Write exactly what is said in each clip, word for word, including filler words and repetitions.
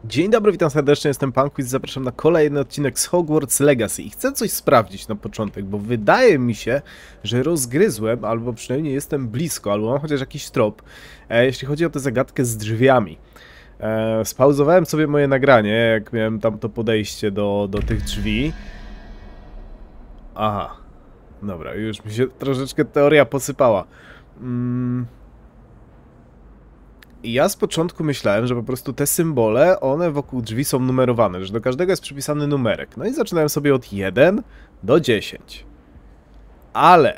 Dzień dobry, witam serdecznie, jestem Panquist, zapraszam na kolejny odcinek z Hogwarts Legacy i chcę coś sprawdzić na początek, bo wydaje mi się, że rozgryzłem, albo przynajmniej jestem blisko, albo mam chociaż jakiś trop, e, jeśli chodzi o tę zagadkę z drzwiami. E, spauzowałem sobie moje nagranie, jak miałem tam to podejście do, do tych drzwi. Aha, dobra, już mi się troszeczkę teoria posypała. Mm. I ja z początku myślałem, że po prostu te symbole, one wokół drzwi są numerowane, że do każdego jest przypisany numerek. No i zaczynałem sobie od jeden do dziesięciu. Ale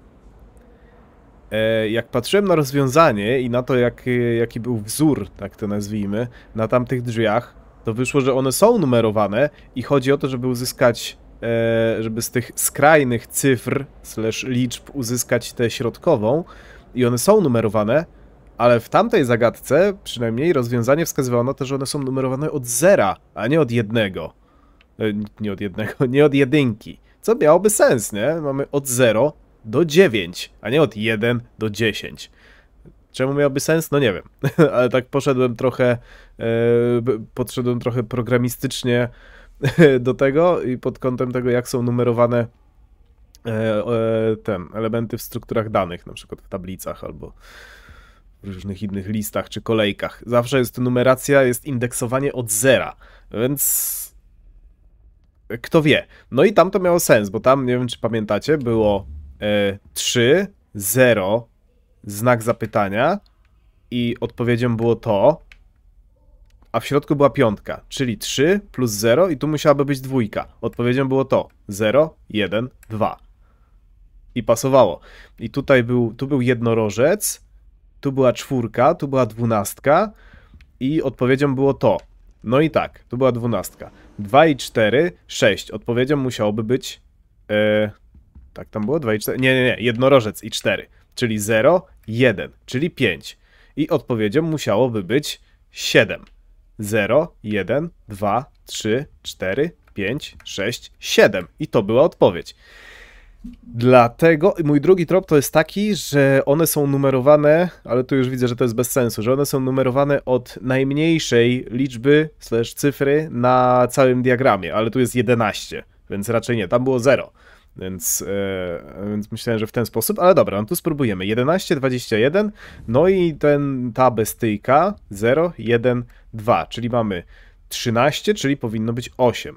e, jak patrzyłem na rozwiązanie i na to, jak, jaki był wzór, tak to nazwijmy, na tamtych drzwiach, to wyszło, że one są numerowane i chodzi o to, żeby uzyskać, e, żeby z tych skrajnych cyfr, slash liczb uzyskać tę środkową i one są numerowane. Ale w tamtej zagadce, przynajmniej, rozwiązanie wskazywało na to, że one są numerowane od zera, a nie od jednego. Nie od jednego, nie od jedynki. Co miałoby sens, nie? Mamy od zera do dziewięciu, a nie od jeden do dziesięciu. Czemu miałoby sens? No nie wiem. Ale tak poszedłem trochę, e, podszedłem trochę programistycznie do tego i pod kątem tego, jak są numerowane e, e, ten, elementy w strukturach danych, na przykład w tablicach albo w różnych innych listach czy kolejkach. Zawsze jest numeracja, jest indeksowanie od zera, więc kto wie. No i tam to miało sens, bo tam, nie wiem czy pamiętacie, było e, trzy, zero, znak zapytania i odpowiedzią było to, a w środku była piątka, czyli trzy plus zero i tu musiałaby być dwójka. Odpowiedzią było to, zero, jeden, dwa. I pasowało. I tutaj był, tu był jednorożec, tu była czwórka, tu była dwunastka i odpowiedzią było to. No i tak, tu była dwunastka. dwa i cztery, sześć. Odpowiedzią musiałoby być... Yy, tak tam było? dwa i cztery? Nie, nie, nie. Jednorożec i cztery. Czyli zero, jeden, czyli pięć. I odpowiedzią musiałoby być siedem. zero, jeden, dwa, trzy, cztery, pięć, sześć, siedem. I to była odpowiedź. Dlatego mój drugi trop to jest taki, że one są numerowane, ale tu już widzę, że to jest bez sensu, że one są numerowane od najmniejszej liczby slash cyfry na całym diagramie, ale tu jest jedenaście, więc raczej nie, tam było zero, więc, e, więc myślałem, że w ten sposób, ale dobra, no tu spróbujemy, jedenaście, dwadzieścia jeden, no i ten, ta bestyjka zero, jeden, dwa, czyli mamy trzynaście, czyli powinno być osiem.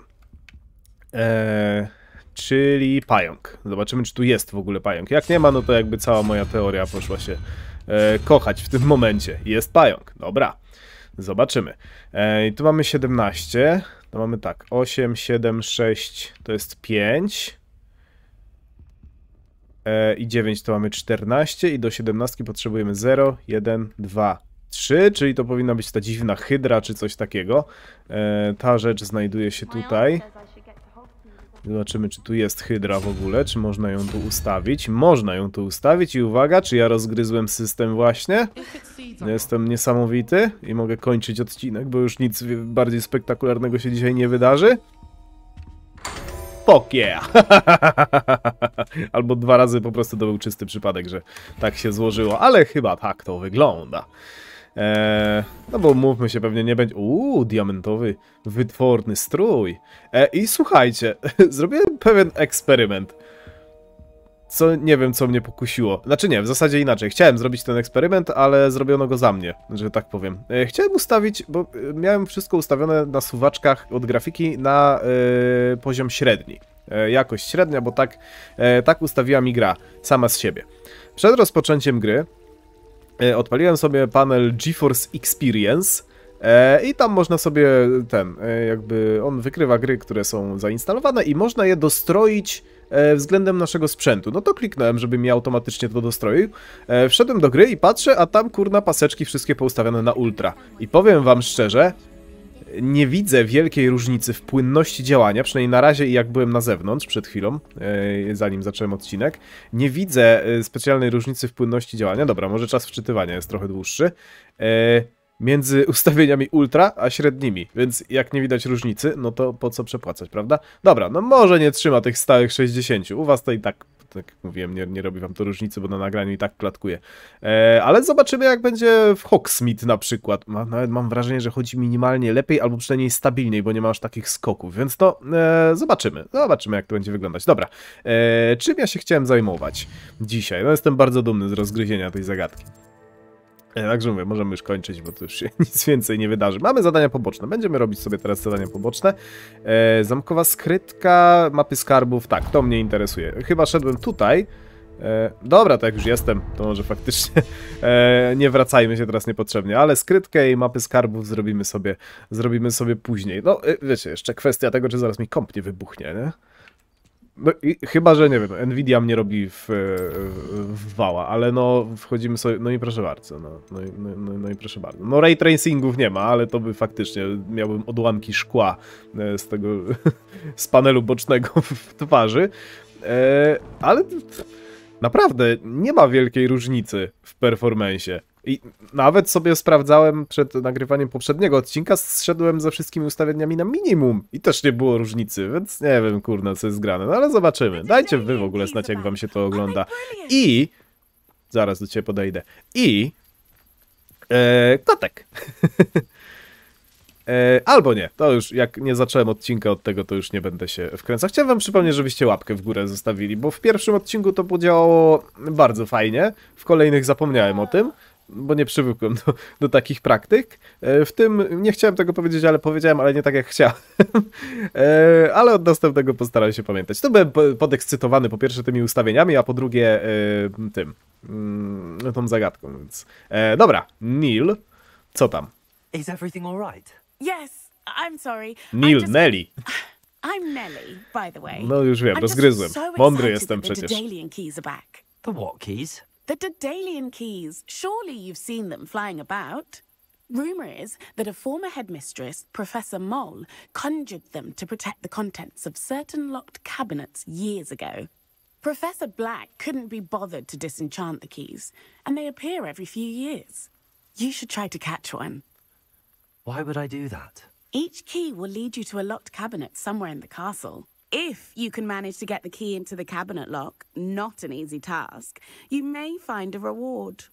Eee... Czyli pająk. Zobaczymy, czy tu jest w ogóle pająk. Jak nie ma, no to jakby cała moja teoria poszła się e, kochać w tym momencie. Jest pająk. Dobra. Zobaczymy. E, I tu mamy siedemnaście. To mamy tak. osiem, siedem, sześć to jest pięć. E, I dziewięć to mamy czternaście. I do siedemnastki potrzebujemy zero, jeden, dwa, trzy. Czyli to powinna być ta dziwna hydra, czy coś takiego. E, ta rzecz znajduje się tutaj. Zobaczymy, czy tu jest hydra w ogóle, czy można ją tu ustawić. Można ją tu ustawić i uwaga, czy ja rozgryzłem system właśnie? Jestem niesamowity i mogę kończyć odcinek, bo już nic bardziej spektakularnego się dzisiaj nie wydarzy. Fuck yeah! Albo dwa razy po prostu to był czysty przypadek, że tak się złożyło, ale chyba tak to wygląda. Eee, no bo mówmy się, pewnie nie będzie... Uuu, diamentowy, wytworny strój. Eee, I słuchajcie, zrobiłem pewien eksperyment. Co nie wiem, co mnie pokusiło. Znaczy nie, w zasadzie inaczej. Chciałem zrobić ten eksperyment, ale zrobiono go za mnie, że tak powiem. Eee, chciałem ustawić, bo miałem wszystko ustawione na suwaczkach od grafiki na e, poziom średni. E, jakość średnia, bo tak, e, tak ustawiła mi gra sama z siebie. Przed rozpoczęciem gry odpaliłem sobie panel GeForce Experience e, i tam można sobie ten, e, jakby on wykrywa gry, które są zainstalowane i można je dostroić e, względem naszego sprzętu. No to kliknąłem, żeby mi automatycznie to dostroił. E, wszedłem do gry i patrzę, a tam kurna paseczki wszystkie poustawione na ultra. I powiem wam szczerze, nie widzę wielkiej różnicy w płynności działania, przynajmniej na razie i jak byłem na zewnątrz przed chwilą, e, zanim zacząłem odcinek, nie widzę e, specjalnej różnicy w płynności działania. Dobra, może czas wczytywania jest trochę dłuższy. E, między ustawieniami ultra a średnimi, więc jak nie widać różnicy, no to po co przepłacać, prawda? Dobra, no może nie trzyma tych stałych sześćdziesięciu, u was to i tak tak jak mówiłem, nie, nie robi wam to różnicy, bo na nagraniu i tak klatkuje. E, ale zobaczymy, jak będzie w Hogsmeade na przykład. Ma, nawet mam wrażenie, że chodzi minimalnie lepiej, albo przynajmniej stabilniej, bo nie ma aż takich skoków, więc to e, zobaczymy. Zobaczymy, jak to będzie wyglądać. Dobra, e, czym ja się chciałem zajmować dzisiaj? No jestem bardzo dumny z rozgryzienia tej zagadki. Także mówię, możemy już kończyć, bo to już się nic więcej nie wydarzy. Mamy zadania poboczne, będziemy robić sobie teraz zadania poboczne. E, zamkowa skrytka, mapy skarbów, tak, to mnie interesuje. Chyba szedłem tutaj. E, dobra, to jak już jestem, to może faktycznie e, nie wracajmy się teraz niepotrzebnie, ale skrytkę i mapy skarbów zrobimy sobie, zrobimy sobie później. No, e, wiecie, jeszcze kwestia tego, czy zaraz mi komp nie wybuchnie, nie? No i chyba, że nie wiem, Nvidia mnie robi w, w wała, ale no wchodzimy sobie, no i proszę bardzo, no, no, no, no, no i proszę bardzo. No ray tracingów nie ma, ale to by faktycznie miałbym odłamki szkła z tego, z panelu bocznego w twarzy, e, ale naprawdę nie ma wielkiej różnicy w performance'ie. I nawet sobie sprawdzałem przed nagrywaniem poprzedniego odcinka, zszedłem ze wszystkimi ustawieniami na minimum i też nie było różnicy, więc nie wiem, kurna, co jest grane, no ale zobaczymy. Dajcie wy w ogóle znać, jak wam się to ogląda. I... zaraz do ciebie podejdę. I... E, kotek. e, albo nie, to już jak nie zacząłem odcinka od tego, to już nie będę się wkręcał. Chciałem wam przypomnieć, żebyście łapkę w górę zostawili, bo w pierwszym odcinku to podziałało bardzo fajnie, w kolejnych zapomniałem o tym, bo nie przywykłem do, do takich praktyk. W tym, nie chciałem tego powiedzieć, ale powiedziałem, ale nie tak jak chciałem. Ale od następnego postaram się pamiętać. To byłem podekscytowany po pierwsze tymi ustawieniami, a po drugie tym, tą zagadką, więc... Dobra, Neil, co tam? Is everything all right? Yes, I'm sorry. Neil, just... Nelly. I'm Nelly, by the way. No już wiem, I'm rozgryzłem. so Mądry excited jestem that the przecież. Daedalian keys are back. The what keys? The Daedalian keys. Surely you've seen them flying about. Rumor is that a former headmistress, Professor Mole, conjured them to protect the contents of certain locked cabinets years ago. Professor Black couldn't be bothered to disenchant the keys, and they appear every few years. You should try to catch one. Why would I do that? Each key will lead you to a locked cabinet somewhere in the castle. If you can manage to get the key into the cabinet lock, not an easy task, you may find a reward.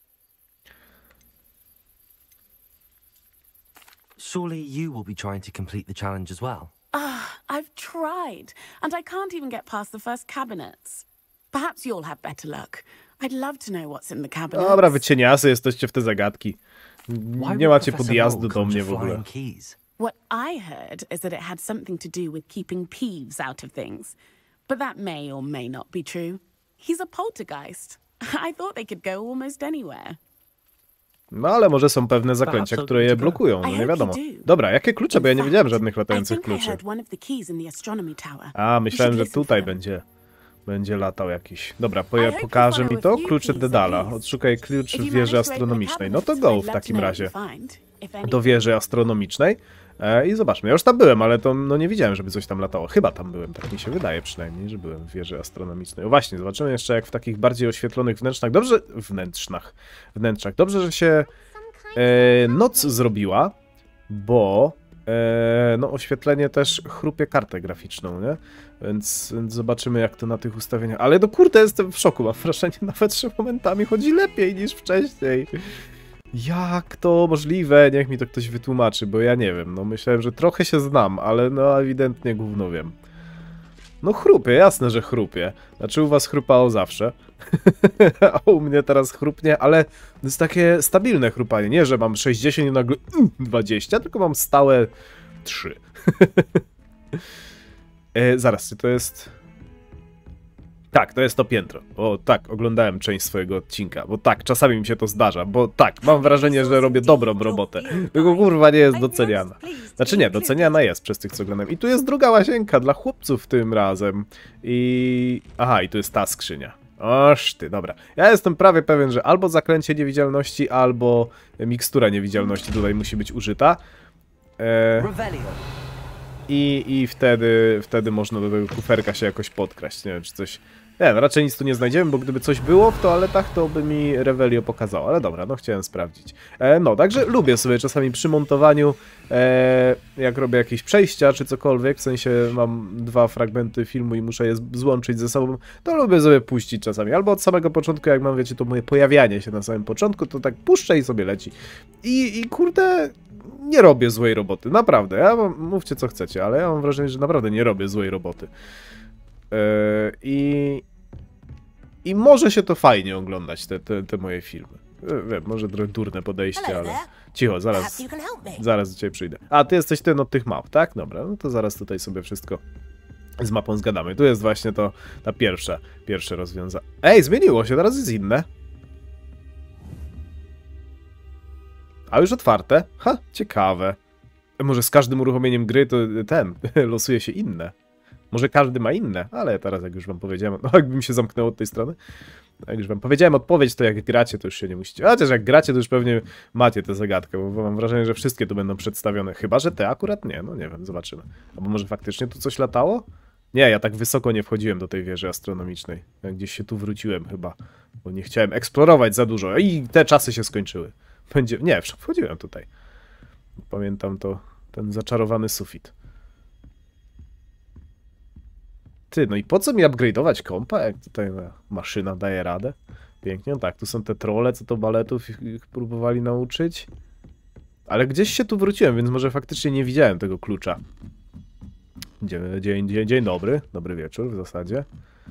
Surely you will be trying to complete the challenge as well. Ah, I've tried, and I can't even get past the first cabinets. Perhaps you'll have better luck. I'd love to know what's in the cabinets. Dobra, wy cieniasy jesteście w te zagadki. Why Nie would macie Professor podjazdu Mole do conjure mnie w ogóle. flying keys? What I heard is that it had something to do with keeping Peeves out of things. But that may or may not be true. He's a poltergeist. I thought they could go almost anywhere. No ale może są pewne zaklęcia, które je blokują, no nie wiadomo. Dobra, jakie klucze? Bo ja nie wiedziałem żadnych latających kluczy. A, myślałem, że tutaj będzie będzie latał jakiś. Dobra, poja pokaże mi to. Klucze Dedala. Odszukaj klucz w wieży astronomicznej. No to go w takim razie do wieży astronomicznej. E, I zobaczmy. Ja już tam byłem, ale to no nie widziałem, żeby coś tam latało. Chyba tam byłem, tak mi się wydaje przynajmniej, że byłem w wieży astronomicznej. O właśnie, zobaczymy jeszcze jak w takich bardziej oświetlonych wnętrzach. Dobrze... Wnętrzach. Wnętrzach. Dobrze, że się e, noc zrobiła, bo e, no oświetlenie też chrupie kartę graficzną, nie? Więc, więc zobaczymy jak to na tych ustawieniach. Ale no kurde, jestem w szoku. Mam wrażenie, nawet że momentami chodzi lepiej niż wcześniej. Jak to możliwe? Niech mi to ktoś wytłumaczy, bo ja nie wiem. No myślałem, że trochę się znam, ale no ewidentnie gówno wiem. No chrupie, jasne, że chrupie. Znaczy u was chrupało zawsze. A u mnie teraz chrupnie, ale to jest takie stabilne chrupanie. Nie, że mam sześćdziesiąt i nagle dwadzieścia, tylko mam stałe trzy. e, zaraz, czy to jest... Tak, to jest to piętro. O tak, oglądałem część swojego odcinka, bo tak, czasami mi się to zdarza, bo tak, mam wrażenie, że robię dobrą robotę, tylko kurwa nie jest doceniana. Znaczy nie, doceniana jest przez tych, co oglądam. I tu jest druga łazienka dla chłopców tym razem. I... Aha, i tu jest ta skrzynia. Oż ty, dobra. Ja jestem prawie pewien, że albo zaklęcie niewidzialności, albo mikstura niewidzialności tutaj musi być użyta. E... I, i wtedy, wtedy można do tego kuferka się jakoś podkraść. Nie wiem, czy coś... Nie, no raczej nic tu nie znajdziemy, bo gdyby coś było w toaletach, to by mi Revelio pokazało. Ale dobra, no chciałem sprawdzić. E, no, także lubię sobie czasami przy montowaniu, e, jak robię jakieś przejścia czy cokolwiek, w sensie mam dwa fragmenty filmu i muszę je złączyć ze sobą, to lubię sobie puścić czasami. Albo od samego początku, jak mam, wiecie, to moje pojawianie się na samym początku, to tak puszczę i sobie leci. I, i kurde... Nie robię złej roboty, naprawdę. Ja mam, mówcie co chcecie, ale ja mam wrażenie, że naprawdę nie robię złej roboty. Yy, I... I może się to fajnie oglądać, te, te, te moje filmy. Wiem, może trochę durne podejście, ale... Cicho, zaraz, zaraz do ciebie przyjdę. A, ty jesteś ten od tych map, tak? Dobra, no to zaraz tutaj sobie wszystko z mapą zgadamy. Tu jest właśnie to, ta pierwsza, pierwsze rozwiązanie. Ej, zmieniło się, teraz jest inne. A już otwarte? Ha, ciekawe. Może z każdym uruchomieniem gry to ten, losuje się inne. Może każdy ma inne, ale teraz jak już wam powiedziałem, no jakby mi się zamknęło od tej strony. Jak już wam powiedziałem odpowiedź, to jak gracie, to już się nie musicie. Chociaż jak gracie, to już pewnie macie tę zagadkę, bo mam wrażenie, że wszystkie tu będą przedstawione. Chyba że te akurat nie, no nie wiem, zobaczymy. Albo może faktycznie tu coś latało? Nie, ja tak wysoko nie wchodziłem do tej wieży astronomicznej. Ja gdzieś się tu wróciłem chyba, bo nie chciałem eksplorować za dużo i te czasy się skończyły. Będzie... Nie, wchodziłem tutaj. Pamiętam to, ten zaczarowany sufit. Ty, no i po co mi upgrade'ować kompa, jak tutaj maszyna daje radę? Pięknie, no tak, tu są te trolle, co to baletów ich próbowali nauczyć. Ale gdzieś się tu wróciłem, więc może faktycznie nie widziałem tego klucza. Dzień, dzień, dzień, dzień dobry, dobry wieczór w zasadzie.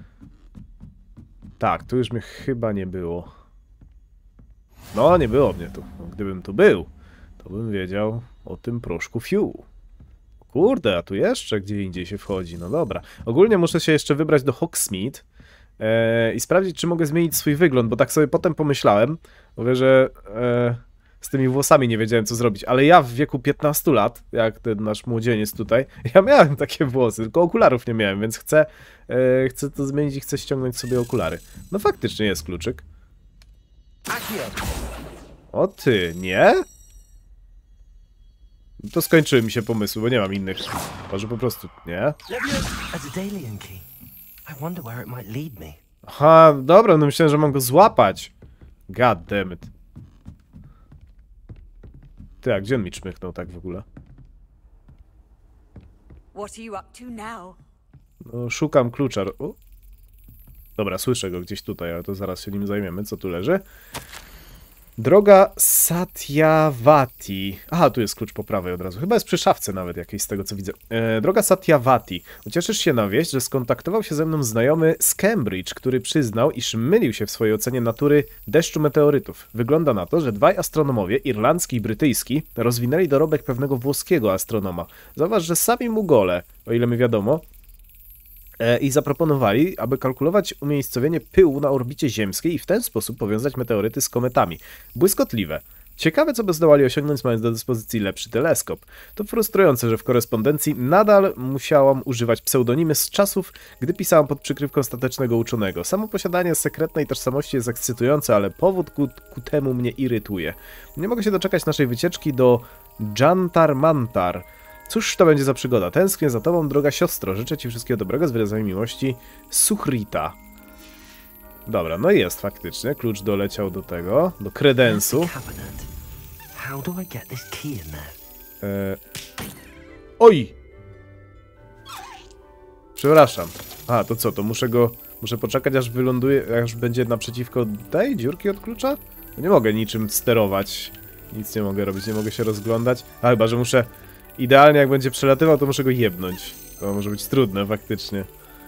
Tak, tu już mnie chyba nie było. No, nie było mnie tu. Gdybym tu był, to bym wiedział o tym proszku fiu. Kurde, a tu jeszcze gdzie indziej się wchodzi. No dobra. Ogólnie muszę się jeszcze wybrać do Hogsmeade e, i sprawdzić, czy mogę zmienić swój wygląd, bo tak sobie potem pomyślałem. Mówię, że e, z tymi włosami nie wiedziałem, co zrobić. Ale ja w wieku piętnastu lat, jak ten nasz młodzieniec tutaj, ja miałem takie włosy, tylko okularów nie miałem, więc chcę, e, chcę to zmienić i chcę ściągnąć sobie okulary. No faktycznie jest kluczyk. O ty, nie? To skończyły mi się pomysły, bo nie mam innych. Może po prostu, nie? Aha, dobra, no myślałem, że mam go złapać. God damn it. Ty, a gdzie on mi czmychnął tak w ogóle? No, szukam klucza. O. Dobra, słyszę go gdzieś tutaj, ale to zaraz się nim zajmiemy. Co tu leży? Droga Satyavati. Aha, tu jest klucz po prawej od razu. Chyba jest przy szafce nawet jakiejś z tego, co widzę. E, droga Satyavati. Ucieszysz się na wieść, że skontaktował się ze mną znajomy z Cambridge, który przyznał, iż mylił się w swojej ocenie natury deszczu meteorytów. Wygląda na to, że dwaj astronomowie, irlandzki i brytyjski, rozwinęli dorobek pewnego włoskiego astronoma. Zauważ, że sami Mugole, o ile mi wiadomo, i zaproponowali, aby kalkulować umiejscowienie pyłu na orbicie ziemskiej i w ten sposób powiązać meteoryty z kometami. Błyskotliwe. Ciekawe, co by zdołali osiągnąć, mając do dyspozycji lepszy teleskop. To frustrujące, że w korespondencji nadal musiałam używać pseudonimy z czasów, gdy pisałam pod przykrywką statecznego uczonego. Samo posiadanie sekretnej tożsamości jest ekscytujące, ale powód ku, ku temu mnie irytuje. Nie mogę się doczekać naszej wycieczki do Jantar Mantar. Cóż to będzie za przygoda? Tęsknię za tobą, droga siostro. Życzę ci wszystkiego dobrego z wyrazami miłości. Suchrita. Dobra, no jest faktycznie. Klucz doleciał do tego, do kredensu. Eee... Oj! Przepraszam. A, to co? To muszę go... Muszę poczekać, aż wyląduje, aż będzie naprzeciwko tej dziurki od klucza? Nie mogę niczym sterować. Nic nie mogę robić, nie mogę się rozglądać. A chyba, że muszę... Idealnie jak będzie przelatywał, to muszę go jebnąć. To może być trudne faktycznie.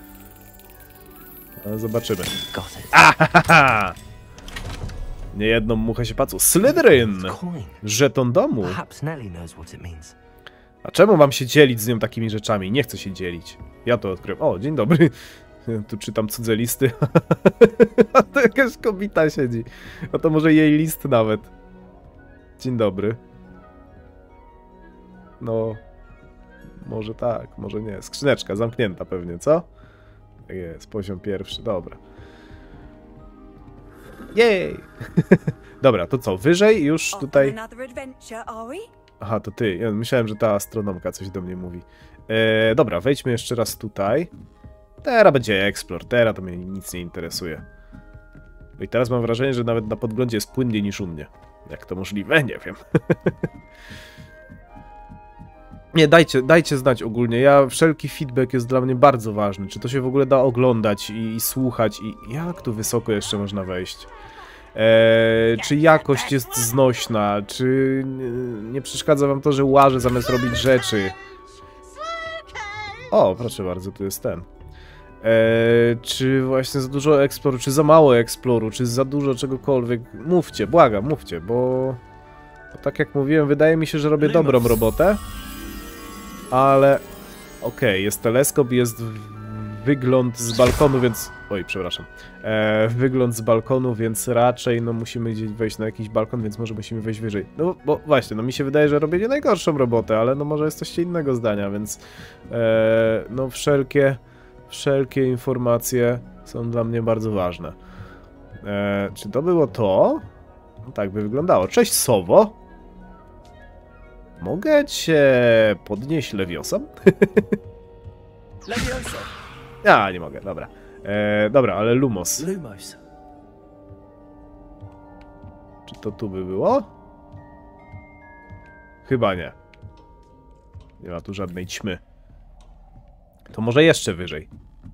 Ale zobaczymy. Ahaha! Nie jedną muchę się pacu. Slytherin! Żeton domu. A czemu mam się dzielić z nią takimi rzeczami? Nie chcę się dzielić. Ja to odkryłem. O, dzień dobry. Tu czytam cudze listy. A to jakaś kobieta siedzi. A to może jej list nawet. Dzień dobry. No, może tak, może nie. Skrzyneczka zamknięta pewnie, co? Tak jest, poziom pierwszy, dobra. Jej! Dobra, to co, wyżej już tutaj... Aha, to ty. Ja myślałem, że ta astronomka coś do mnie mówi. E, dobra, wejdźmy jeszcze raz tutaj. Teraz będzie Explore, teraz to mnie nic nie interesuje. I teraz mam wrażenie, że nawet na podglądzie jest płynniej niż u mnie. Jak to możliwe? Nie wiem. Nie, dajcie, dajcie znać ogólnie. Ja, wszelki feedback jest dla mnie bardzo ważny. Czy to się w ogóle da oglądać i, i słuchać i jak tu wysoko jeszcze można wejść? Eee, czy jakość jest znośna? Czy nie przeszkadza wam to, że łażę zamiast robić rzeczy? O, proszę bardzo, tu jest ten. Eee, czy właśnie za dużo eksploru, czy za mało eksploru, czy za dużo czegokolwiek? Mówcie, błagam, mówcie, bo... bo tak jak mówiłem, wydaje mi się, że robię dobrą robotę. Ale... Okej, okay, jest teleskop, jest wygląd z balkonu, więc... Oj, przepraszam. Eee, wygląd z balkonu, więc raczej no musimy gdzieś wejść na jakiś balkon, więc może musimy wejść wyżej. No bo właśnie, no mi się wydaje, że robię nie najgorszą robotę, ale no może jesteście innego zdania, więc... Eee, no wszelkie... Wszelkie informacje są dla mnie bardzo ważne. Eee, czy to było to? No tak by wyglądało. Cześć, Sowo! Mogę cię podnieść lewiosem? Levioso. Ja nie mogę, dobra. Eee, dobra, ale Lumos. Lumos. Czy to tu by było? Chyba nie. Nie ma tu żadnej ćmy. To może jeszcze wyżej.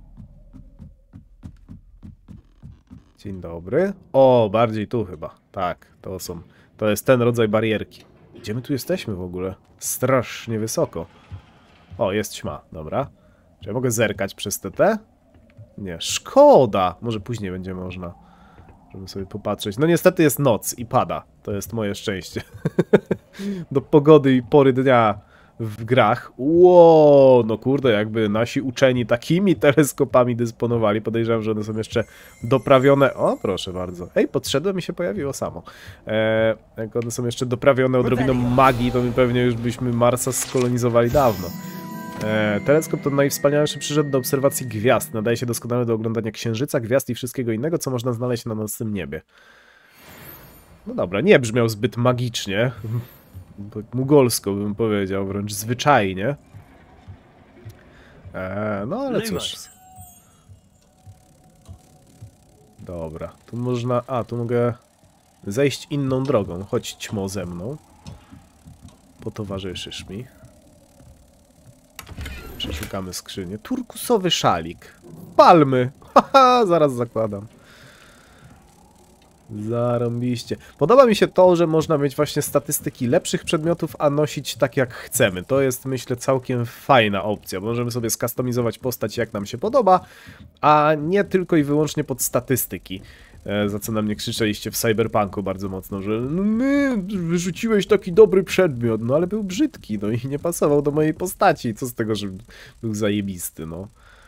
Dzień dobry. O, bardziej tu chyba. Tak, to są... To jest ten rodzaj barierki. Gdzie my tu jesteśmy w ogóle? Strasznie wysoko. O, jest ćma, dobra. Czy ja mogę zerkać przez T T? Nie, szkoda! Może później będzie można, żeby sobie popatrzeć. No niestety jest noc i pada. To jest moje szczęście. Do pogody i pory dnia w grach. Ło, no kurde, jakby nasi uczeni takimi teleskopami dysponowali. Podejrzewam, że one są jeszcze doprawione. O, proszę bardzo. Ej, podszedłem i się pojawiło samo. Eee, jak one są jeszcze doprawione odrobiną magii, to my pewnie już byśmy Marsa skolonizowali dawno. Eee, teleskop to najwspanialszy przyrząd do obserwacji gwiazd. Nadaje się doskonale do oglądania księżyca, gwiazd i wszystkiego innego, co można znaleźć na nocnym niebie. No dobra, nie brzmiał zbyt magicznie. Tak mugolsko bym powiedział, wręcz zwyczajnie. Eee, no ale cóż. Dobra, tu można... A, tu mogę zejść inną drogą. Chodź, ćmo, ze mną. Potowarzyszysz mi. Przeszukamy skrzynię. Turkusowy szalik. Palmy! Haha, zaraz zakładam. Zarąbiście. Podoba mi się to, że można mieć właśnie statystyki lepszych przedmiotów, a nosić tak jak chcemy. To jest, myślę, całkiem fajna opcja. Możemy sobie skustomizować postać jak nam się podoba, a nie tylko i wyłącznie pod statystyki. E, za co na mnie krzyczeliście w Cyberpunku bardzo mocno, że no my, wyrzuciłeś taki dobry przedmiot, no ale był brzydki, no i nie pasował do mojej postaci. Co z tego, że był zajebisty, no.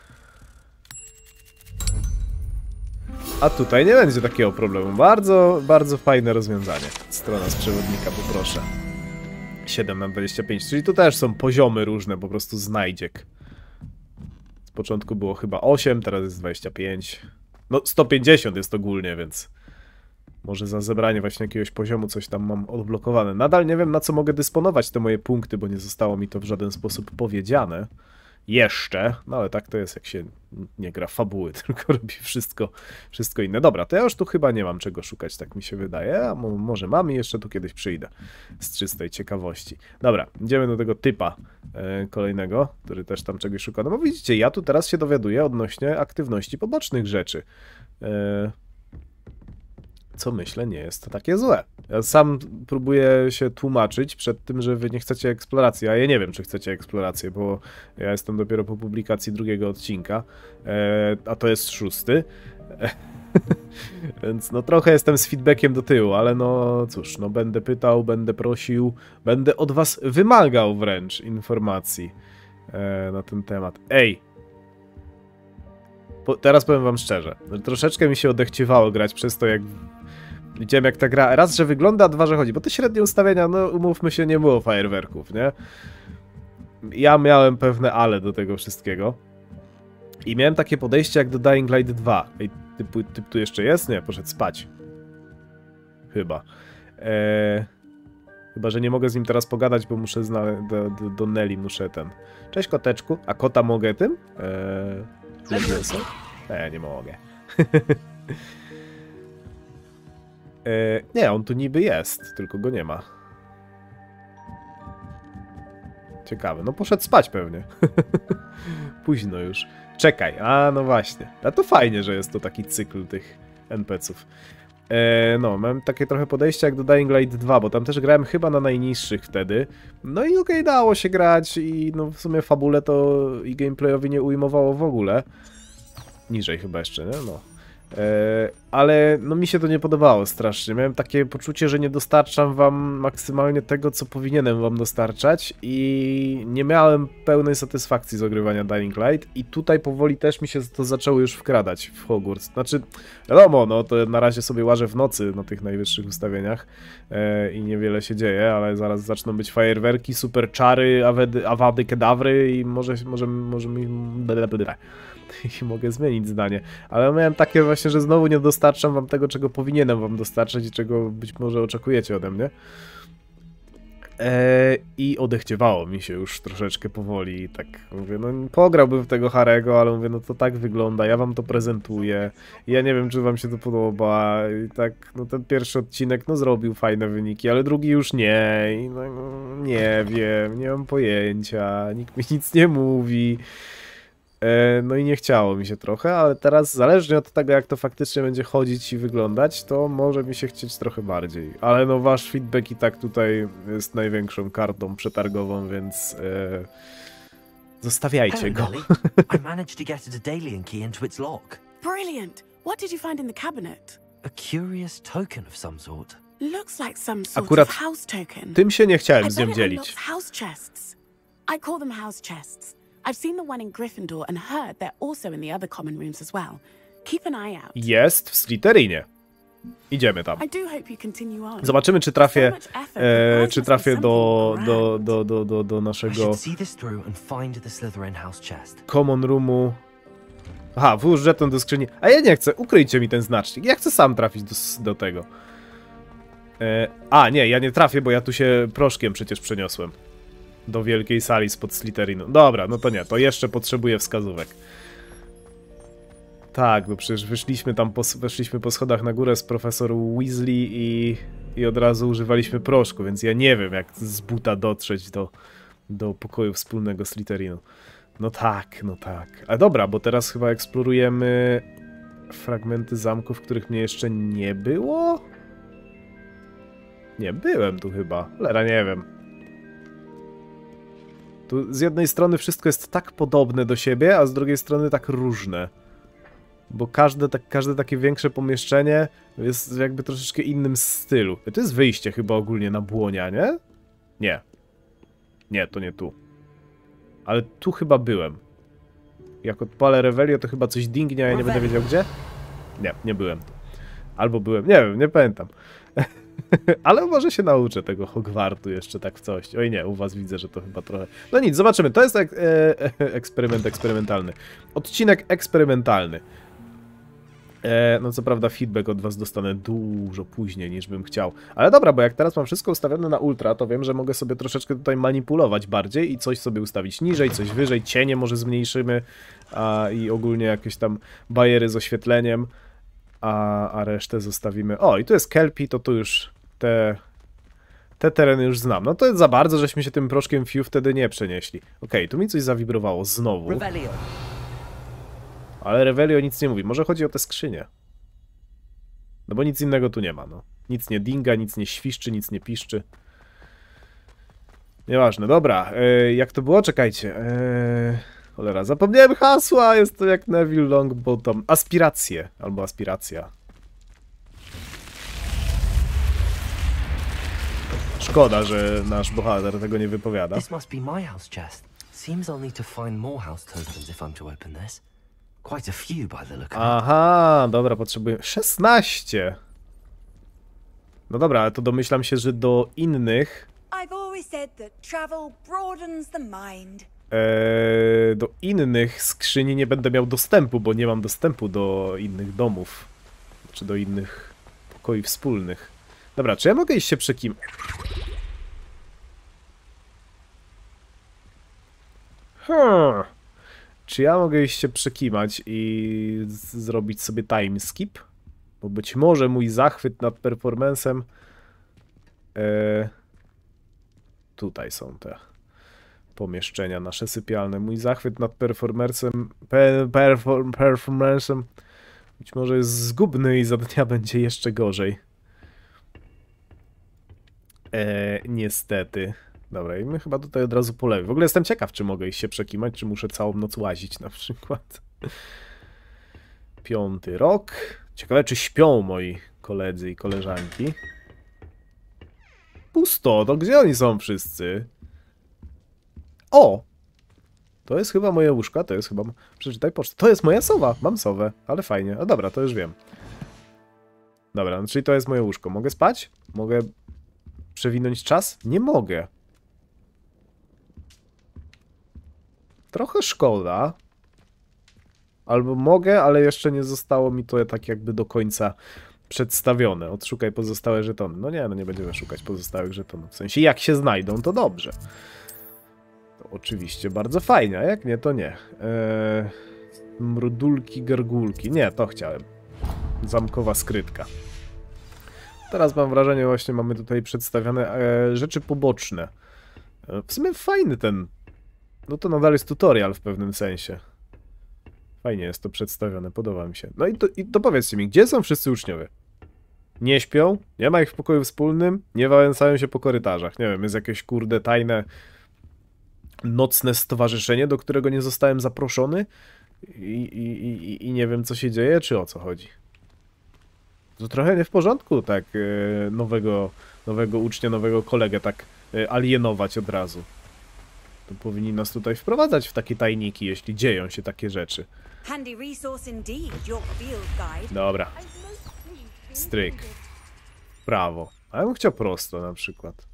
A tutaj nie będzie takiego problemu. Bardzo, bardzo fajne rozwiązanie. Strona z przewodnika, poproszę. siedem na dwadzieścia pięć, czyli tu też są poziomy różne, po prostu znajdziek. Z początku było chyba osiem, teraz jest dwadzieścia pięć. No sto pięćdziesiąt jest ogólnie, więc... Może za zebranie właśnie jakiegoś poziomu coś tam mam odblokowane. Nadal nie wiem, na co mogę dysponować te moje punkty, bo nie zostało mi to w żaden sposób powiedziane. Jeszcze, no ale tak to jest, jak się nie gra fabuły, tylko robi wszystko, wszystko inne. Dobra, to ja już tu chyba nie mam czego szukać, tak mi się wydaje, a mo może mam i jeszcze tu kiedyś przyjdę z czystej ciekawości. Dobra, idziemy do tego typa e, kolejnego, który też tam czegoś szuka. No bo widzicie, ja tu teraz się dowiaduję odnośnie aktywności pobocznych rzeczy. E, co myślę, nie jest to takie złe. Ja sam próbuję się tłumaczyć przed tym, że wy nie chcecie eksploracji, a ja nie wiem, czy chcecie eksplorację, bo ja jestem dopiero po publikacji drugiego odcinka, e, a to jest szósty. E, więc no trochę jestem z feedbackiem do tyłu, ale no cóż, no będę pytał, będę prosił, będę od was wymagał wręcz informacji e, na ten temat. Ej! Po, teraz powiem wam szczerze, że troszeczkę mi się odechciewało grać przez to, jak widziałem, jak ta gra, raz, że wygląda, a dwa, że chodzi, bo te średnie ustawienia, no umówmy się, nie było fajerwerków, nie? Ja miałem pewne ale do tego wszystkiego i miałem takie podejście jak do Dying Light dwa. Ej, typ, typ tu jeszcze jest? Nie, poszedł spać. Chyba. Eee, chyba, że nie mogę z nim teraz pogadać, bo muszę znaleźć do, do, do Nelly, muszę ten... Cześć, koteczku. A kota mogę tym? Eee... mięso? Nie, nie mogę. e, nie, on tu niby jest, tylko go nie ma. Ciekawe, no poszedł spać pewnie. Późno już. Czekaj, a no właśnie. A to fajnie, że jest to taki cykl tych en pe ce ów. E, no, mam takie trochę podejście jak do Dying Light dwa, bo tam też grałem chyba na najniższych wtedy. No i okej, okay, dało się grać i no w sumie fabule to i gameplayowi nie ujmowało w ogóle. Niżej chyba jeszcze, nie? No. E, ale no mi się to nie podobało strasznie. Miałem takie poczucie, że nie dostarczam wam maksymalnie tego, co powinienem wam dostarczać i nie miałem pełnej satysfakcji z ogrywania Dying Light i tutaj powoli też mi się to zaczęło już wkradać w Hogwarts. Znaczy, wiadomo, no to na razie sobie łażę w nocy na tych najwyższych ustawieniach e, i niewiele się dzieje, ale zaraz zaczną być fajerwerki, super czary, awedy, awady, kedawry i może, może, może mi... I mogę zmienić zdanie, ale miałem takie właśnie, że znowu nie dostarczam wam tego, czego powinienem wam dostarczać i czego być może oczekujecie ode mnie. Eee, I odechciewało mi się już troszeczkę powoli i tak mówię, no pograłbym w tego Harry'ego, ale mówię, no to tak wygląda, ja wam to prezentuję, ja nie wiem, czy wam się to podoba i tak, no ten pierwszy odcinek, no zrobił fajne wyniki, ale drugi już nie i no nie wiem, nie mam pojęcia, nikt mi nic nie mówi. No i nie chciało mi się trochę, ale teraz zależnie od tego, jak to faktycznie będzie chodzić i wyglądać, to może mi się chcieć trochę bardziej. Ale no wasz feedback i tak tutaj jest największą kartą przetargową, więc e, zostawiajcie go. I managed to get a Daedalian key into its lock. Brilliant! What did you find in the cabinet? A curious token of some sort. Looks like some sort Akurat of house token. Tym się nie chciałem I z nią bet it dzielić. unlocks house chests. I call them house chests. I've seen the one in Gryffindor and heard they're also in the other common rooms as well. Keep an eye out. Jest w Slytherinie. Idziemy tam. I do hope you continue on. Zobaczymy, czy trafię, e, czy trafię do, do, do, do, do, do I naszego should see this through and find the Slytherin house chest. common roomu. Aha, włóż żeton do skrzyni. A ja nie chcę, ukryjcie mi ten znacznik. Ja chcę sam trafić do, do tego. E, a, nie, ja nie trafię, bo ja tu się proszkiem przecież przeniosłem. Do wielkiej sali spod Slytherinu. Dobra, no to nie, to jeszcze potrzebuję wskazówek. Tak, bo przecież wyszliśmy tam, po, weszliśmy po schodach na górę z profesor Weasley i, i od razu używaliśmy proszku, więc ja nie wiem, jak z buta dotrzeć do, do pokoju wspólnego Slytherinu. No tak, no tak. A dobra, bo teraz chyba eksplorujemy fragmenty zamków, których mnie jeszcze nie było? Nie, byłem tu chyba. Lera, nie wiem. Tu z jednej strony wszystko jest tak podobne do siebie, a z drugiej strony tak różne. Bo każde, tak, każde takie większe pomieszczenie jest jakby troszeczkę innym stylu. To jest wyjście chyba ogólnie na Błonia, nie? Nie. Nie, to nie tu. Ale tu chyba byłem. Jak odpalę Revelio, to chyba coś dingnie, a ja nie będę wiedział gdzie? Nie, nie byłem tu. Albo byłem, nie wiem, nie pamiętam. Ale może się nauczę tego Hogwartu jeszcze tak w coś. Oj nie, u was widzę, że to chyba trochę... No nic, zobaczymy. To jest ek e e eksperyment eksperymentalny. Odcinek eksperymentalny. E, no co prawda feedback od was dostanę dużo później niż bym chciał. Ale dobra, bo jak teraz mam wszystko ustawione na ultra, to wiem, że mogę sobie troszeczkę tutaj manipulować bardziej i coś sobie ustawić niżej, coś wyżej, cienie może zmniejszymy a, i ogólnie jakieś tam bariery z oświetleniem. A, a resztę zostawimy... O, i tu jest Kelpie, to tu już te... Te tereny już znam. No to za bardzo, żeśmy się tym proszkiem Fiu wtedy nie przenieśli. Okej, okay, tu mi coś zawibrowało znowu. Revelio. Ale Revelio nic nie mówi. Może chodzi o te skrzynie. No bo nic innego tu nie ma, no. Nic nie dinga, nic nie świszczy, nic nie piszczy. Nieważne, dobra. E, jak to było? Czekajcie. E... Cholera, zapomniałem hasła, jest to jak Neville Longbottom. Aspiracje, albo aspiracja. Szkoda, że nasz bohater tego nie wypowiada. This must be my house chest. Seems I'll need to find more house tokens if I'm to open this. Quite a few by the look of it. Aha, dobra, potrzebuję... szesnaście! No dobra, ale to domyślam się, że do innych... I've always said that travel broadens the mind. Eee, do innych skrzyni nie będę miał dostępu, bo nie mam dostępu do innych domów. Czy do innych pokoi wspólnych. Dobra, czy ja mogę iść się przekim... Hmm. Czy ja mogę iść się przekimać i z- zrobić sobie time skip? Bo być może mój zachwyt nad performancem... E, tutaj są te pomieszczenia nasze sypialne. Mój zachwyt nad performancem... Pe, perform, performancem być może jest zgubny i za dnia będzie jeszcze gorzej. E, niestety. Dobra, i my chyba tutaj od razu po lewej. W ogóle jestem ciekaw, czy mogę iść się przekimać, czy muszę całą noc łazić na przykład. Piąty rok. Ciekawe, czy śpią moi koledzy i koleżanki. Pusto, to gdzie oni są wszyscy? O! To jest chyba moje łóżko, to jest chyba... Przeczytaj pocztę. To jest moja sowa, mam sowę, ale fajnie. A dobra, to już wiem. Dobra, no, czyli to jest moje łóżko. Mogę spać? Mogę przewinąć czas? Nie mogę. Trochę szkoda. Albo mogę, ale jeszcze nie zostało mi to tak jakby do końca przedstawione. Odszukaj pozostałe żetony. No nie, no nie będziemy szukać pozostałych żetonów. W sensie jak się znajdą, to dobrze. To oczywiście bardzo fajnie, a jak nie, to nie. Eee, mrudulki, gargulki. Nie, to chciałem. Zamkowa skrytka. Teraz mam wrażenie, właśnie mamy tutaj przedstawione e, rzeczy poboczne. E, w sumie fajny ten... No to nadal jest tutorial w pewnym sensie. Fajnie jest to przedstawione, podoba mi się. No i to, i to powiedzcie mi, gdzie są wszyscy uczniowie? Nie śpią? Nie ma ich w pokoju wspólnym? Nie wałęsają się po korytarzach? Nie wiem, jest jakieś kurde tajne nocne stowarzyszenie, do którego nie zostałem zaproszony? I, i, i, i nie wiem, co się dzieje, czy o co chodzi? To trochę nie w porządku, tak e, nowego, nowego ucznia, nowego kolegę tak e, alienować od razu. To powinni nas tutaj wprowadzać w takie tajniki, jeśli dzieją się takie rzeczy. Handy resource indeed, your field guide. Dobra. Stryk. Prawo. A ja bym chciał prosto na przykład.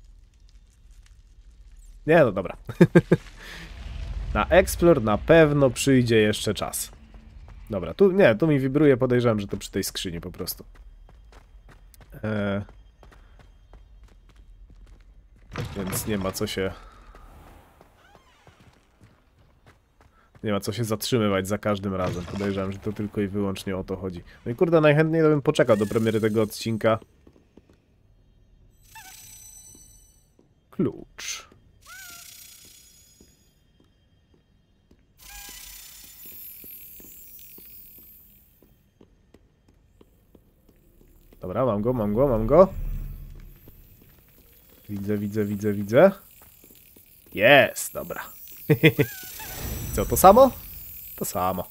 Nie, no dobra. Na Explore na pewno przyjdzie jeszcze czas. Dobra, tu nie, tu mi wibruje, podejrzewam, że to przy tej skrzyni po prostu. Eee, więc nie ma co się... Nie ma co się zatrzymywać za każdym razem. Podejrzewam, że to tylko i wyłącznie o to chodzi. No i kurde, najchętniej to bym poczekał do premiery tego odcinka. Klucz. Dobra, mam go, mam go, mam go. Widzę, widzę, widzę, widzę. Jest, dobra. Co, to samo? To samo.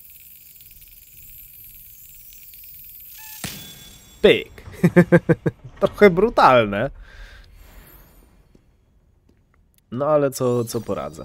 Pyk. Trochę brutalne. No ale co, co poradzę.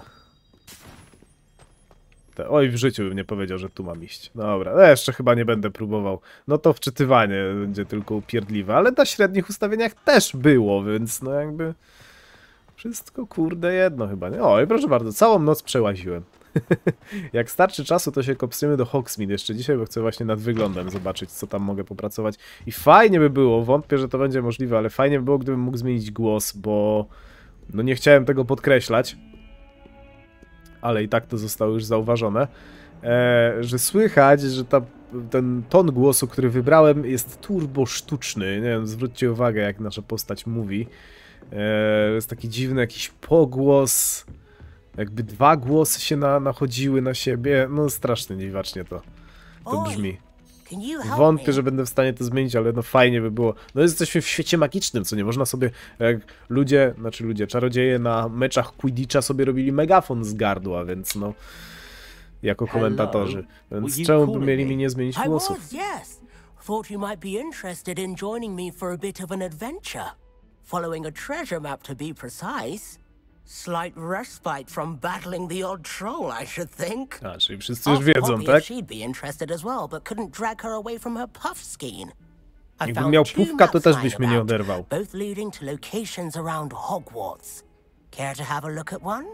Te, oj, w życiu bym nie powiedział, że tu mam iść. Dobra, no jeszcze chyba nie będę próbował. No to wczytywanie będzie tylko upierdliwe, ale na średnich ustawieniach też było, więc no jakby... Wszystko kurde jedno chyba, nie? Oj, proszę bardzo, całą noc przełaziłem. Jak starczy czasu, to się kopsimy do Hogsmeade jeszcze dzisiaj, bo chcę właśnie nad wyglądem zobaczyć, co tam mogę popracować. I fajnie by było, wątpię, że to będzie możliwe, ale fajnie by było, gdybym mógł zmienić głos, bo... No nie chciałem tego podkreślać. Ale i tak to zostało już zauważone. E, że słychać, że ta, ten ton głosu, który wybrałem, jest turbo sztuczny. Nie wiem, zwróćcie uwagę, jak nasza postać mówi. E, jest taki dziwny jakiś pogłos... Jakby dwa głosy się na, nachodziły na siebie. No strasznie dziwacznie to, to brzmi. Wątpię, że będę w stanie to zmienić, ale no fajnie by było. No jesteśmy w świecie magicznym, co nie można sobie... Jak ludzie, znaczy ludzie, czarodzieje na meczach Quidditcha sobie robili megafon z gardła, więc no... Jako komentatorzy. Więc czemu by mieli mi nie zmienić głosów? Thought you might be interested in joining me for a bit of an adventure. Following a treasure map to be precise. Slight respite from battling the odd troll, I should think. A, czyli wszyscy już wiedzą, tak? She'd be interested as well, but couldn't drag her away from her puff skein. Jakbym miał pufka, to też byś mnie nie oderwał. Both leading to locations around Hogwarts. Care to have a look at one?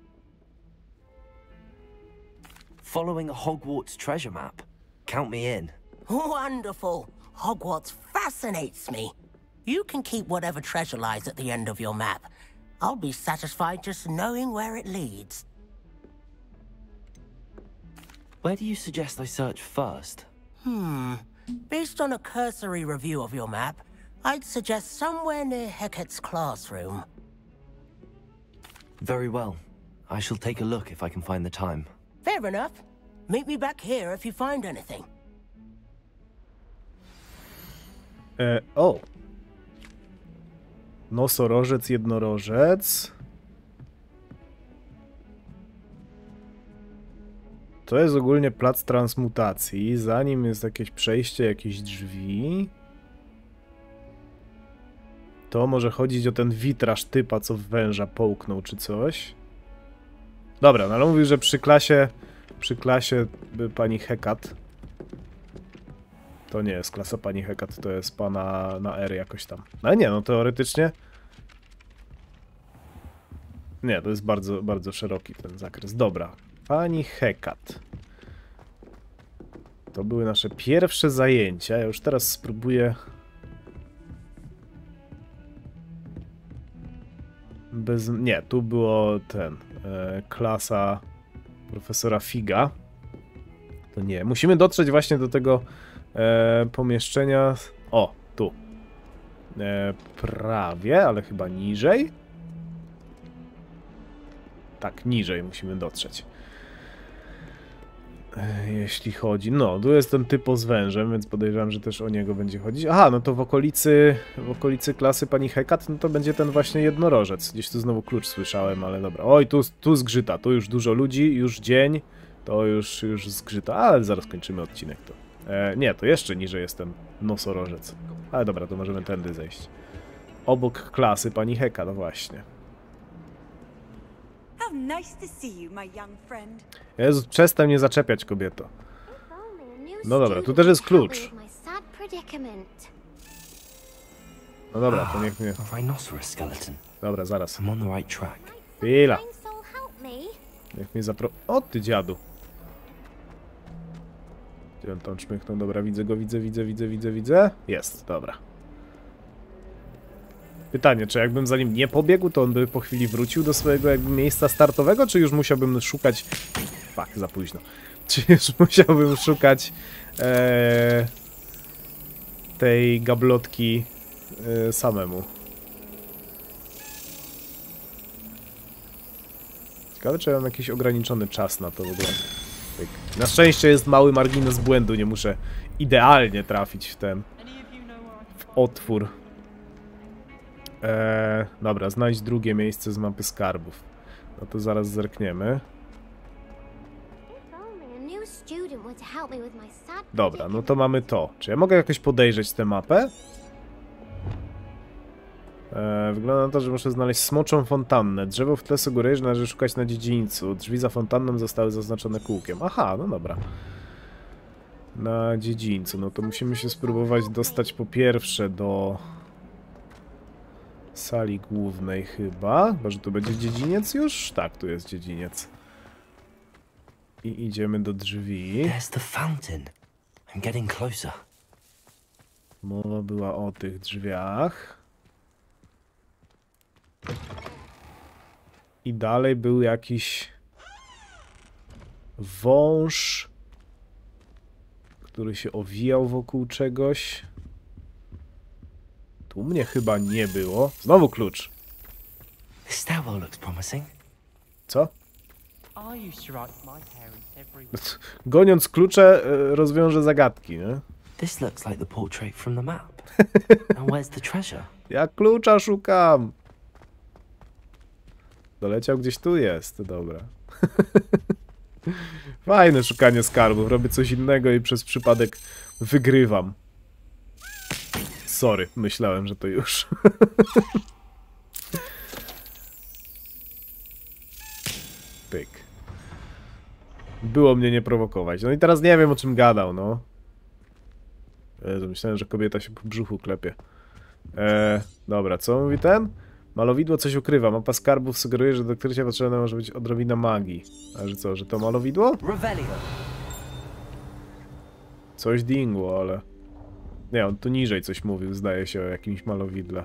Following a Hogwarts treasure map. Count me in. Wonderful. Hogwarts fascinates me. You can keep whatever treasure lies at the end of your map. I'll be satisfied just knowing where it leads. Where do you suggest I search first? Hmm. Based on a cursory review of your map, I'd suggest somewhere near Hecate's classroom. Very well. I shall take a look if I can find the time. Fair enough. Meet me back here if you find anything. E, o! Nosorożec, jednorożec. To jest ogólnie plac transmutacji. Za nim jest jakieś przejście, jakieś drzwi. To może chodzić o ten witraż typa, co w węża połknął, czy coś. Dobra, no ale mówił, że przy klasie... Przy klasie by pani Hecat. To nie jest klasa pani Hecat, to jest pana na R jakoś tam. Ale nie, no teoretycznie... Nie, to jest bardzo, bardzo szeroki ten zakres. Dobra. Pani Hecat. To były nasze pierwsze zajęcia. Ja już teraz spróbuję... Bez... Nie, tu było ten... E, klasa profesora Figa. To nie. Musimy dotrzeć właśnie do tego e, pomieszczenia... O, tu. E, prawie, ale chyba niżej. Tak, niżej musimy dotrzeć. Jeśli chodzi... No, tu jest ten typo z wężem, więc podejrzewam, że też o niego będzie chodzić. Aha, no to w okolicy w okolicy klasy pani Hecat, no to będzie ten właśnie jednorożec. Gdzieś tu znowu klucz słyszałem, ale dobra. Oj, tu, tu zgrzyta, tu już dużo ludzi, już dzień, to już, już zgrzyta, ale zaraz kończymy odcinek to. E, nie, to jeszcze niżej jest ten nosorożec. Ale dobra, to możemy tędy zejść. Obok klasy pani Hecat, no właśnie. How nice to see you, my young friend. Jezu, przestań mnie zaczepiać, kobieto. No dobra, tu też jest klucz. No dobra, to niech mnie... A rhinoceros skeleton. Dobra, zaraz. I'm on the right track. Chwila. Niech mnie zapro... O, ty dziadu. Gdzie on tam czmychnął? Dobra, widzę go, widzę, widzę, widzę, widzę, widzę. Jest, dobra. Pytanie, czy jakbym za nim nie pobiegł, to on by po chwili wrócił do swojego jakby miejsca startowego, czy już musiałbym szukać... Fuck, za późno. Czy już musiałbym szukać ee, tej gablotki e, samemu? Ciekawe, czy ja mam jakiś ograniczony czas na to w ogóle. Tak. Na szczęście jest mały margines błędu, nie muszę idealnie trafić w ten... w otwór. Eee, dobra, znajdź drugie miejsce z mapy skarbów. No to zaraz zerkniemy. Dobra, no to mamy to. Czy ja mogę jakoś podejrzeć tę mapę? Eee, wygląda na to, że muszę znaleźć smoczą fontannę. Drzewo w tle sugeruje, że należy szukać na dziedzińcu. Drzwi za fontanną zostały zaznaczone kółkiem. Aha, no dobra. Na dziedzińcu. No to musimy się spróbować dostać po pierwsze do... sali głównej chyba. Chyba, że tu będzie dziedziniec już? Tak, tu jest dziedziniec. I idziemy do drzwi. There's the fountain. I'm getting closer. Mowa była o tych drzwiach. I dalej był jakiś wąż, który się owijał wokół czegoś. Tu mnie chyba nie było. Znowu klucz. This stairwell looks promising. Co? Goniąc klucze, rozwiążę zagadki, nie? This looks like the portrait from the map. And where's the treasure? Ja klucza szukam. Doleciał gdzieś tu jest, dobra. Fajne szukanie skarbów. Robię coś innego i przez przypadek wygrywam. Sorry, myślałem, że to już. Pyk. Było mnie nie prowokować. No i teraz nie wiem, o czym gadał, no. Jezu, myślałem, że kobieta się po brzuchu klepie. Eee, dobra, co mówi ten? Malowidło coś ukrywa. Mapa skarbów sugeruje, że do odkrycia potrzebna może być odrobina magii. A że co, że to malowidło? Coś dingło, ale... Nie, on tu niżej coś mówił, zdaje się, o jakimś malowidle.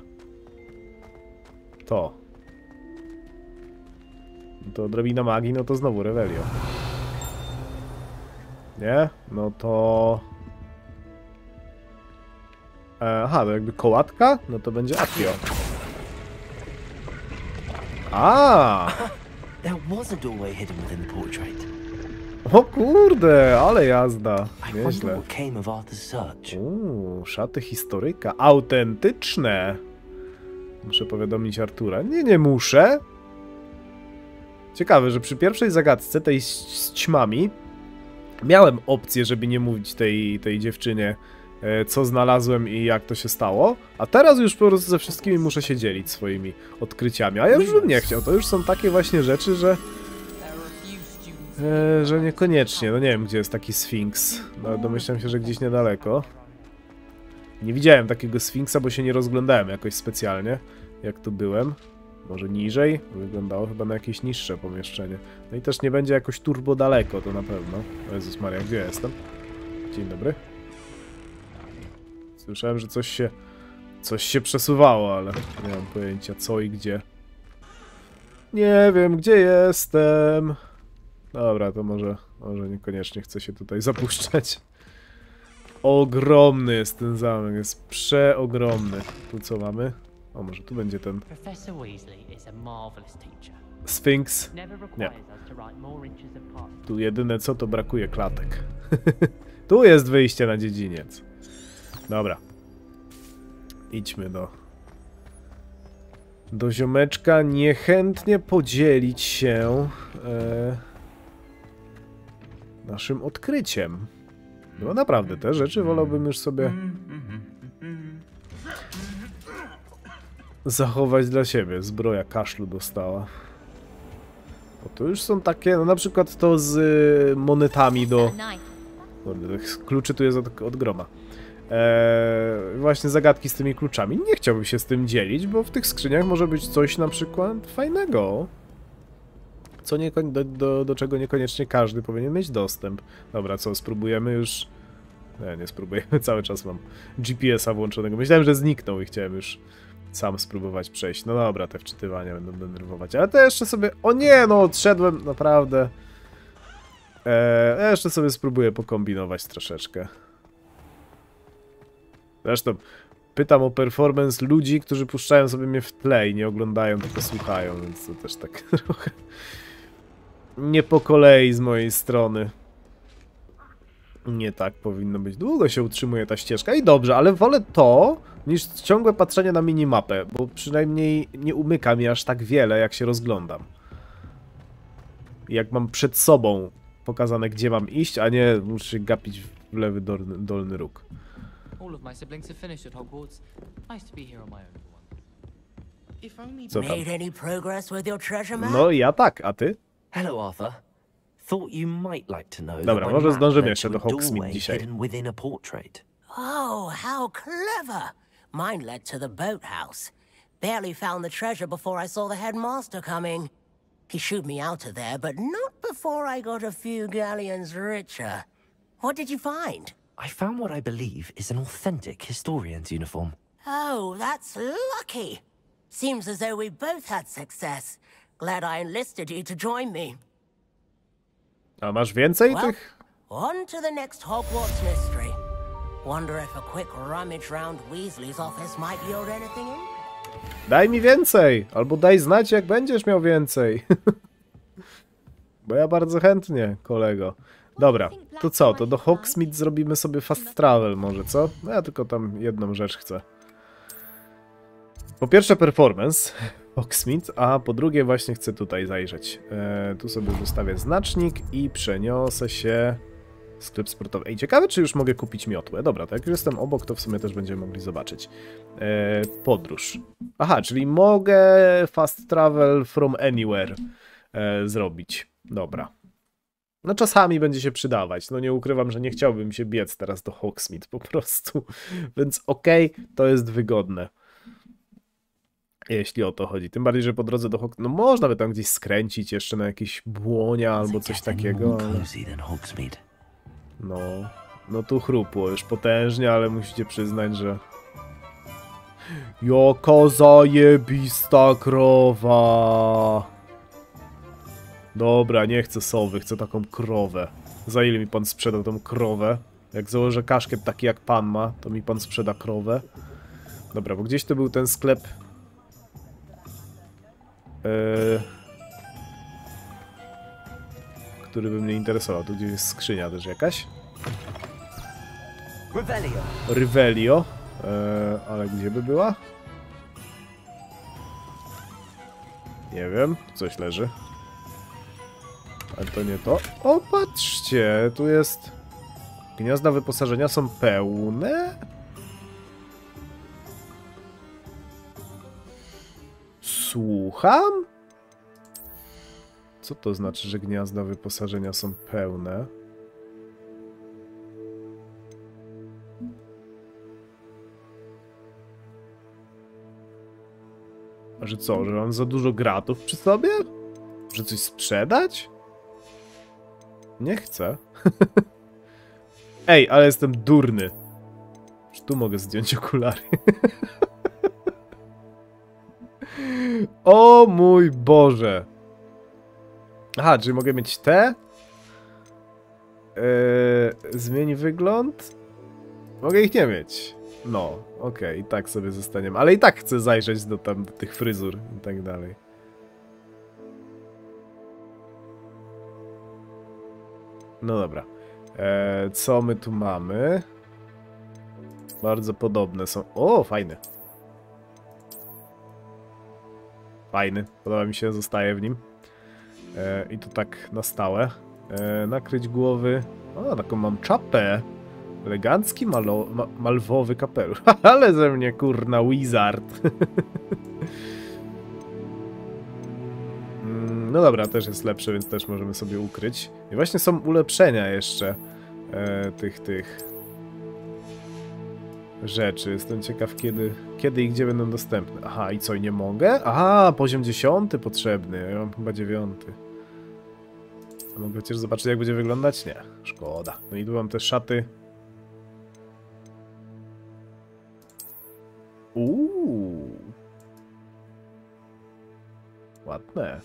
To. To odrobina magii, no to znowu Revelio. Nie? No to... E, aha, to jakby kołatka? No to będzie Accio. A! There was a doorway hidden within the portrait. O kurde, ale jazda. I wonder Nieźle. what came of Arthur's search. Uuu, szaty historyka. Autentyczne. Muszę powiadomić Artura. Nie, nie muszę. Ciekawe, że przy pierwszej zagadce, tej z, z ćmami, miałem opcję, żeby nie mówić tej, tej dziewczynie, e, co znalazłem i jak to się stało, a teraz już po prostu ze wszystkimi muszę się dzielić swoimi odkryciami, a ja już bym nie chciał. To już są takie właśnie rzeczy, że e, że niekoniecznie. No nie wiem, gdzie jest taki Sfinks. No, domyślam się, że gdzieś niedaleko. Nie widziałem takiego Sfinksa, bo się nie rozglądałem jakoś specjalnie, jak tu byłem. Może niżej? Wyglądało chyba na jakieś niższe pomieszczenie. No i też nie będzie jakoś turbo daleko, to na pewno. O Jezus Maria, gdzie ja jestem? Dzień dobry. Słyszałem, że coś się... Coś się przesuwało, ale nie mam pojęcia co i gdzie. Nie wiem, gdzie jestem. Dobra, to może... Może niekoniecznie chcę się tutaj zapuszczać. Ogromny jest ten zamek, jest przeogromny. Tu co mamy? O, może tu będzie ten... Professor Weasley is a marvelous teacher. Sfinks. Never Nie. requires us to write more inches of parchment. Tu jedyne co, to brakuje klatek. Tu jest wyjście na dziedziniec. Dobra. Idźmy do... Do ziomeczka. Niechętnie podzielić się... E, naszym odkryciem. No naprawdę, te rzeczy wolałbym już sobie... zachować dla siebie. Zbroja kaszlu dostała. O, to już są takie, no na przykład to z y, monetami do... Kurde, kluczy tu jest od, od groma. Eee, właśnie zagadki z tymi kluczami. Nie chciałbym się z tym dzielić, bo w tych skrzyniach może być coś na przykład fajnego. Co nie, do, do, do czego niekoniecznie każdy powinien mieć dostęp. Dobra, co, spróbujemy już... Nie, nie spróbujemy, cały czas mam G P S a włączonego. Myślałem, że zniknął i chciałem już sam spróbować przejść. No dobra, te wczytywania będą denerwować. Ale to jeszcze sobie... O nie, no odszedłem, naprawdę. Eee, ja jeszcze sobie spróbuję pokombinować troszeczkę. Zresztą pytam o performance ludzi, którzy puszczają sobie mnie w tle i nie oglądają, tylko słuchają, więc to też tak trochę... Nie po kolei z mojej strony. Nie tak powinno być. Długo się utrzymuje ta ścieżka i dobrze, ale wolę to niż ciągłe patrzenie na minimapę, bo przynajmniej nie umyka mi aż tak wiele, jak się rozglądam. Jak mam przed sobą pokazane, gdzie mam iść, a nie muszę się gapić w lewy dolny, dolny róg. Co tam? No ja tak, a ty? Hello, Arthur. Thought you might like to know Dobra, that może my map zdążymy led jeszcze to do a Hogsmeade doorway dzisiaj. hidden within a portrait. Oh, how clever! Mine led to the boathouse. Barely found the treasure before I saw the headmaster coming. He shooed me out of there, but not before I got a few galleons richer. What did you find? I found what I believe is an authentic historian's uniform. Oh, that's lucky. Seems as though we both had success. Glad I enlisted you to join me. A masz więcej Well, tych? on to the next Hogwarts mystery. Wonder if a quick rummage round Weasley's office might yield anything in? Daj mi więcej! Albo daj znać, jak będziesz miał więcej. Bo ja bardzo chętnie, kolego. Dobra, to co? To do Hogsmeade zrobimy sobie fast travel może, co? No ja tylko tam jedną rzecz chcę. Po pierwsze performance Hogsmeade, a po drugie właśnie chcę tutaj zajrzeć. Eee, tu sobie zostawię znacznik i przeniosę się... Sklep sportowy. Ej, ciekawe, czy już mogę kupić miotłę. Dobra, to jak już jestem obok, to w sumie też będziemy mogli zobaczyć. Eee, podróż. Aha, czyli mogę fast travel from anywhere eee, zrobić. Dobra. No czasami będzie się przydawać. No nie ukrywam, że nie chciałbym się biec teraz do Hogsmeade po prostu. Więc okej, okay, to jest wygodne. Jeśli o to chodzi. Tym bardziej, że po drodze do Hogsmeade... No można by tam gdzieś skręcić jeszcze na jakieś błonia albo coś takiego. No, no tu chrupło już potężnie, ale musicie przyznać, że... Jaka zajebista krowa! Dobra, nie chcę sowy, chcę taką krowę. Za ile mi pan sprzedał tą krowę? Jak założę kaszkiet taki jak pan ma, to mi pan sprzeda krowę. Dobra, bo gdzieś to był ten sklep. Yy, który by mnie interesował. Tu gdzieś jest skrzynia też jakaś. Revelio. Revelio. Yy, ale gdzie by była? Nie wiem, coś leży. Ale to nie to. O, patrzcie, tu jest... Gniazda wyposażenia są pełne? Słucham? Co to znaczy, że gniazda wyposażenia są pełne? A że co, że mam za dużo gratów przy sobie? Że coś sprzedać? Nie chcę. Ej, ale jestem durny. Czy tu mogę zdjąć okulary? O mój Boże. Aha, czyli mogę mieć te? Yy, zmień wygląd? Mogę ich nie mieć. No, okej, okay, i tak sobie zostaniemy. Ale i tak chcę zajrzeć do, tam, do tych fryzur i tak dalej. No dobra. Eee, co my tu mamy? Bardzo podobne są. O, fajny. Fajny. Podoba mi się, zostaje w nim. Eee, I to tak na stałe. Eee, nakryć głowy. O, taką mam czapę. Elegancki malo ma malwowy kapelusz. Ale ze mnie kurna wizard. No dobra, też jest lepsze, więc też możemy sobie ukryć. I właśnie są ulepszenia jeszcze e, tych, tych rzeczy. Jestem ciekaw, kiedy, kiedy i gdzie będą dostępne. Aha, i co, i nie mogę? Aha, poziom dziesiąty potrzebny. Ja mam chyba dziewiąty. A mogę chociaż zobaczyć, jak będzie wyglądać? Nie, szkoda. No i tu mam te szaty. Uuu. Ładne.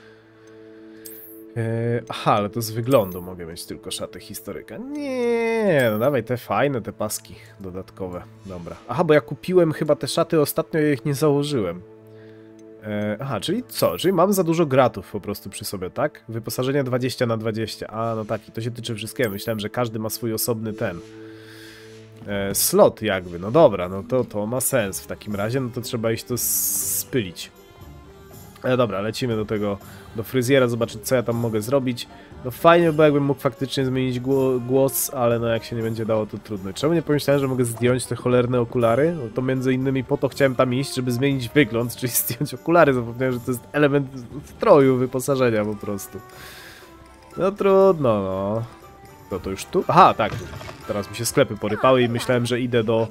Eee, aha, ale to z wyglądu mogę mieć tylko szaty historyka. Nie, no dawaj te fajne, te paski dodatkowe. Dobra. Aha, bo ja kupiłem chyba te szaty ostatnio, ja ich nie założyłem. Eee, aha, czyli co? Czyli mam za dużo gratów po prostu przy sobie, tak? Wyposażenie dwadzieścia na dwadzieścia. A, no tak, i to się tyczy wszystkiego. Myślałem, że każdy ma swój osobny ten... Eee, slot jakby. No dobra, no to, to ma sens w takim razie. No to trzeba iść to spylić. E, dobra, lecimy do tego, do fryzjera, zobaczyć, co ja tam mogę zrobić. No fajnie, bo jakbym mógł faktycznie zmienić głos, ale no jak się nie będzie dało, to trudno. Czemu nie pomyślałem, że mogę zdjąć te cholerne okulary? No to między innymi po to chciałem tam iść, żeby zmienić wygląd, czyli zdjąć okulary. Zapomniałem, że to jest element stroju, wyposażenia po prostu. No trudno, no. To to już tu? Aha, tak. Teraz mi się sklepy porypały i myślałem, że idę do...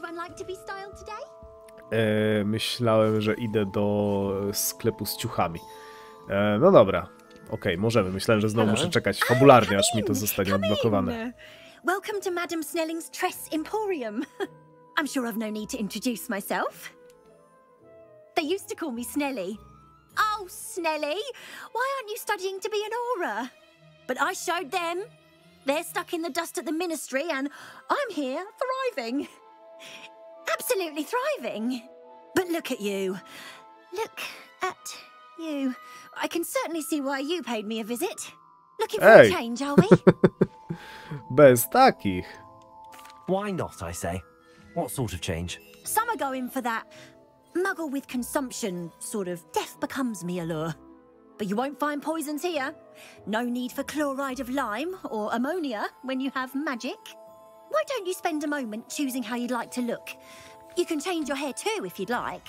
E, myślałem, że idę do sklepu z ciuchami. E, no dobra. Okej, okay, możemy. Myślałem, że znowu muszę czekać fabularnie, aż mi to zostanie odblokowane. Welcome to Madame Snelling's Tress Emporium. I'm sure I've no need to introduce myself. They used to call me Snelly. Oh, Snelly, why aren't you studying to be an aura? But I showed them. They're stuck in the dust at the ministry, and I'm here thriving. Absolutely thriving. But look at you. Look at you. I can certainly see why you paid me a visit. Looking for Hey. a change, are we? Bez takich. Why not, I say? What sort of change? Some are going for that muggle with consumption, sort of death becomes me allure. But you won't find poisons here. No need for chloride of lime or ammonia when you have magic. Why don't you spend a moment choosing how you'd like to look? You can change your hair too if you'd like.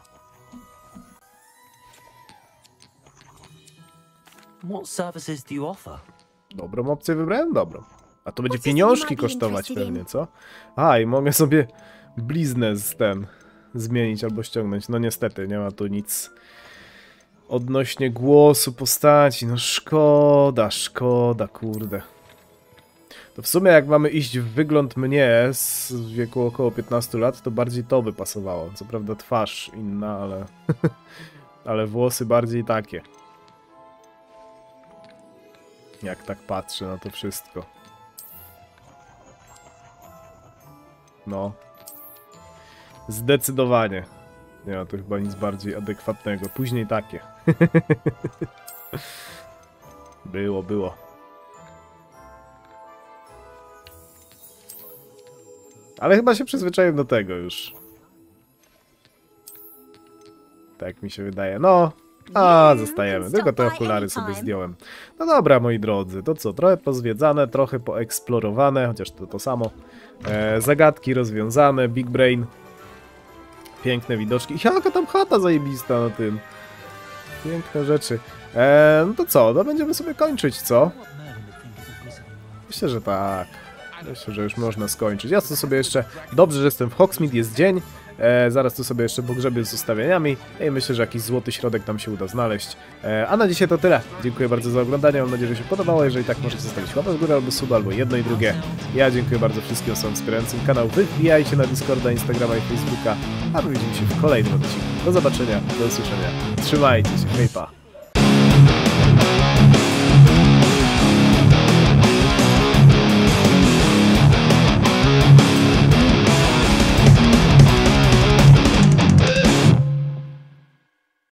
What services do you offer? Dobrą opcję wybrałem? Dobrą. A to będzie What's this pieniążki you might be kosztować interested pewnie, in? co? A, i mogę sobie bliznę z ten zmienić albo ściągnąć. No niestety, nie ma tu nic odnośnie głosu postaci. No szkoda, szkoda, kurde. To w sumie jak mamy iść w wygląd mnie z wieku około piętnastu lat, to bardziej to by pasowało. Co prawda twarz inna, ale... ale włosy bardziej takie. Jak tak patrzę na to wszystko. No. Zdecydowanie. Nie ma tu chyba nic bardziej adekwatnego. Później takie. Było, było. Ale chyba się przyzwyczaiłem do tego już. Tak mi się wydaje. No. A, zostajemy. Tylko te okulary sobie zdjąłem. No dobra, moi drodzy. To co? Trochę pozwiedzane, trochę poeksplorowane. Chociaż to to samo. E, zagadki rozwiązane. Big Brain. Piękne widoczki. Jaka tam chata zajebista na tym. Piękne rzeczy. E, no to co? No będziemy sobie kończyć, co? Myślę, że tak. Myślę, że już można skończyć. Ja to sobie jeszcze... Dobrze, że jestem w Hogsmeade, jest dzień. E, zaraz tu sobie jeszcze pogrzebię z ustawieniami. I myślę, że jakiś złoty środek tam się uda znaleźć. E, a na dzisiaj to tyle. Dziękuję bardzo za oglądanie. Mam nadzieję, że się podobało. Jeżeli tak, możecie zostawić łapę w górę albo sub, albo jedno i drugie. Ja dziękuję bardzo wszystkim osobom wspierającym kanał. Wy wbijajcie na Discorda, Instagrama i Facebooka. A my widzimy się w kolejnym odcinku. Do zobaczenia, do usłyszenia. Trzymajcie się. Hej, pa.